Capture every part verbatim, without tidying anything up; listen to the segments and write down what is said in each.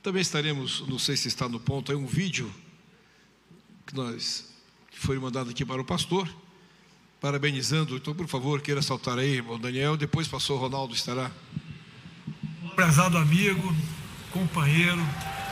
Também estaremos, não sei se está no ponto, aí um vídeo que nós que foi mandado aqui para o pastor, parabenizando. Então, por favor, queira saltar aí, irmão Daniel. Depois, pastor Ronaldo estará. Prezado amigo, companheiro,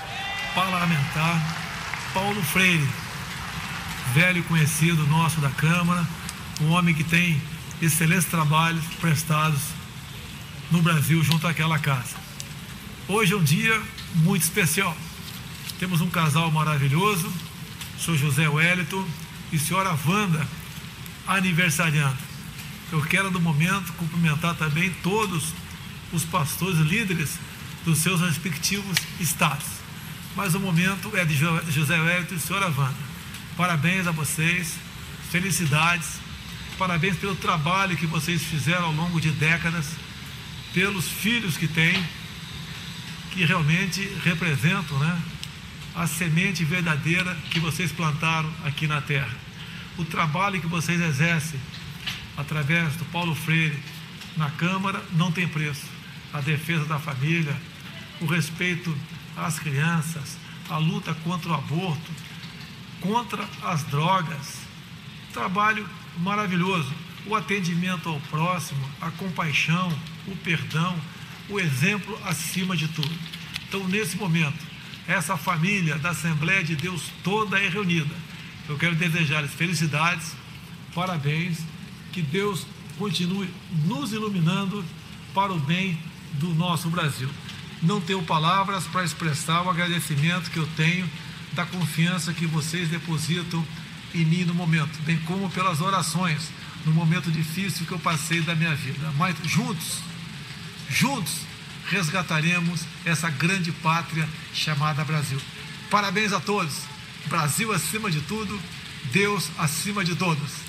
parlamentar, Paulo Freire, velho conhecido nosso da Câmara, um homem que tem excelentes trabalhos prestados no Brasil junto àquela casa. Hoje é um dia muito especial. Temos um casal maravilhoso, senhor José Wellington e senhora Wanda, aniversariando. Eu quero, no momento, cumprimentar também todos os pastores líderes dos seus respectivos estados. Mas o momento é de José Wellington e senhora Wanda. Parabéns a vocês, felicidades, parabéns pelo trabalho que vocês fizeram ao longo de décadas, pelos filhos que têm, que realmente representam, né, a semente verdadeira que vocês plantaram aqui na terra. O trabalho que vocês exercem através do Paulo Freire na Câmara não tem preço. A defesa da família, o respeito às crianças, a luta contra o aborto, contra as drogas, trabalho maravilhoso, o atendimento ao próximo, a compaixão, o perdão, o exemplo acima de tudo. Então, nesse momento, essa família da Assembleia de Deus toda é reunida. Eu quero desejar-lhes felicidades, parabéns, que Deus continue nos iluminando para o bem do nosso Brasil. Não tenho palavras para expressar o agradecimento que eu tenho da confiança que vocês depositam em mim no momento, bem como pelas orações no momento difícil que eu passei da minha vida. Mas juntos, juntos, resgataremos essa grande pátria chamada Brasil. Parabéns a todos. Brasil acima de tudo, Deus acima de todos.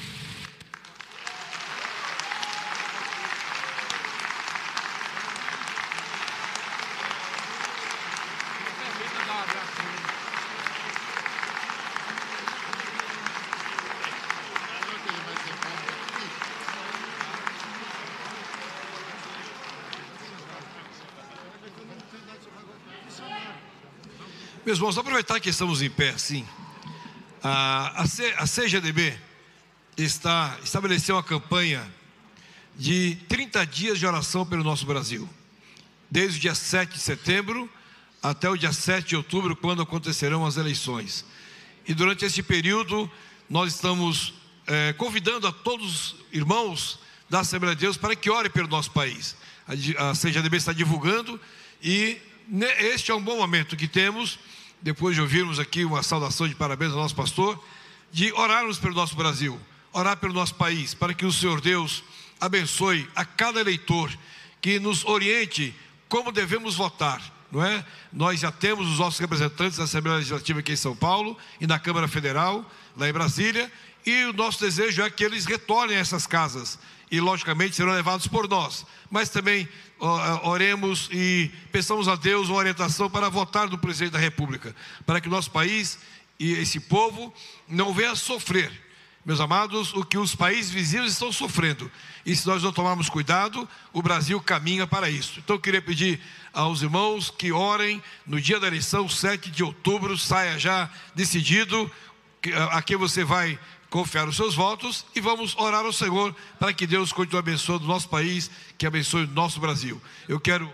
Meus irmãos, aproveitar que estamos em pé, sim, a, a, C, a C G D B está, estabeleceu uma campanha de trinta dias de oração pelo nosso Brasil, desde o dia sete de setembro até o dia sete de outubro, quando acontecerão as eleições. E durante esse período, nós estamos é, convidando a todos os irmãos da Assembleia de Deus para que orem pelo nosso país. A, a C G D B está divulgando e este é um bom momento que temos, depois de ouvirmos aqui uma saudação de parabéns ao nosso pastor, de orarmos pelo nosso Brasil, orar pelo nosso país, para que o Senhor Deus abençoe a cada eleitor, que nos oriente como devemos votar, não é? Nós já temos os nossos representantes da Assembleia Legislativa aqui em São Paulo e na Câmara Federal, lá em Brasília, e o nosso desejo é que eles retornem a essas casas, e logicamente serão levados por nós, mas também oremos e peçamos a Deus uma orientação para votar no presidente da República, para que o nosso país e esse povo não venha a sofrer, meus amados, o que os países vizinhos estão sofrendo, e se nós não tomarmos cuidado, o Brasil caminha para isso. Então eu queria pedir aos irmãos que orem no dia da eleição, sete de outubro, saia já decidido a quem você vai confiar os seus votos, e vamos orar ao Senhor para que Deus continue abençoando o nosso país, que abençoe o nosso Brasil. Eu quero...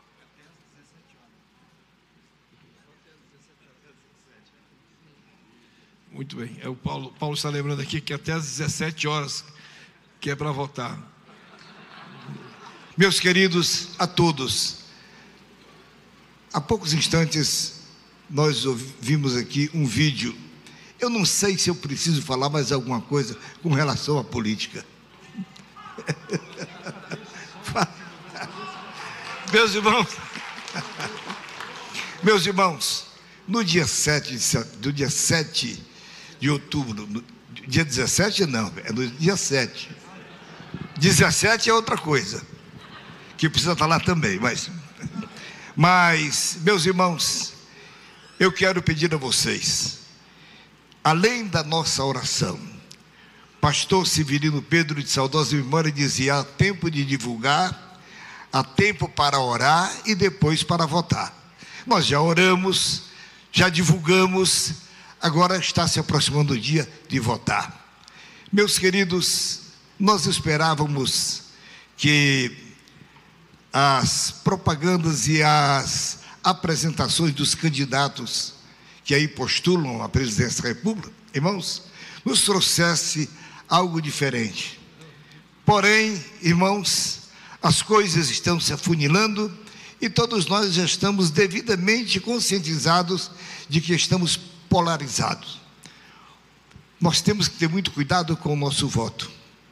Muito bem, é o Paulo, Paulo está lembrando aqui que até às dezessete horas que é para votar. Meus queridos, a todos, há poucos instantes nós ouvimos aqui um vídeo. Eu não sei se eu preciso falar mais alguma coisa com relação à política. Meus irmãos, meus irmãos, no dia sete, do dia sete de outubro, no dia dezessete não, é no dia sete. dezessete é outra coisa, que precisa estar lá também, mas, mas, meus irmãos, eu quero pedir a vocês, além da nossa oração, pastor Severino Pedro de saudosa memória dizia: há tempo de divulgar, há tempo para orar e depois para votar. Nós já oramos, já divulgamos, agora está se aproximando o dia de votar. Meus queridos, nós esperávamos que as propagandas e as apresentações dos candidatos que aí postulam a presidência da República, irmãos, nos trouxesse algo diferente. Porém, irmãos, as coisas estão se afunilando e todos nós já estamos devidamente conscientizados de que estamos polarizados. Nós temos que ter muito cuidado com o nosso voto.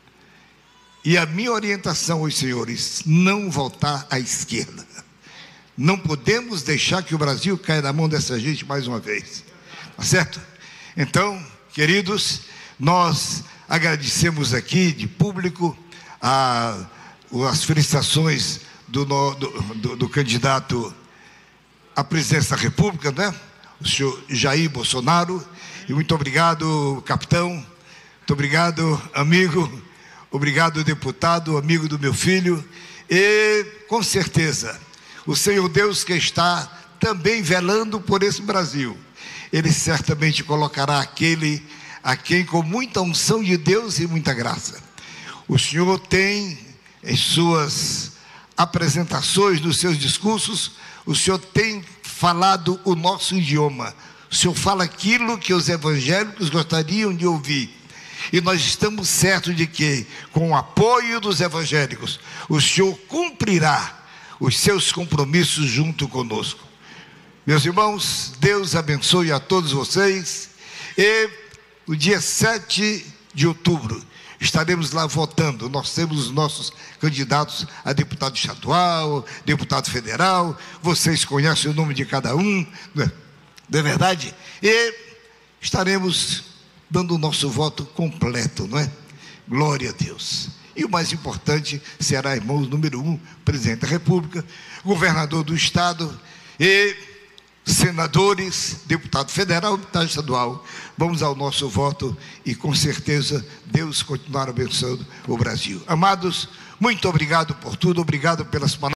E a minha orientação aos senhores, não votar à esquerda. Não podemos deixar que o Brasil caia na mão dessa gente mais uma vez. Tá certo? Então, queridos, nós agradecemos aqui de público a, as felicitações do, do, do, do candidato à presidência da República, né? O senhor Jair Bolsonaro. E muito obrigado, capitão. Muito obrigado, amigo. Obrigado, deputado, amigo do meu filho. E, com certeza, o Senhor Deus que está também velando por esse Brasil, Ele certamente colocará aquele a quem, com muita unção de Deus e muita graça, o Senhor tem em suas apresentações, nos seus discursos, o Senhor tem falado o nosso idioma. O Senhor fala aquilo que os evangélicos gostariam de ouvir. E nós estamos certos de que, com o apoio dos evangélicos, o Senhor cumprirá os seus compromissos junto conosco. Meus irmãos, Deus abençoe a todos vocês. E no dia sete de outubro, estaremos lá votando. Nós temos os nossos candidatos a deputado estadual, deputado federal. Vocês conhecem o nome de cada um, não é, não é verdade? E estaremos dando o nosso voto completo, não é? Glória a Deus. E o mais importante será, irmãos, número um, presidente da República, governador do Estado e senadores, deputado federal, deputado estadual. Vamos ao nosso voto e, com certeza, Deus continuará abençoando o Brasil. Amados, muito obrigado por tudo, obrigado pelas palavras.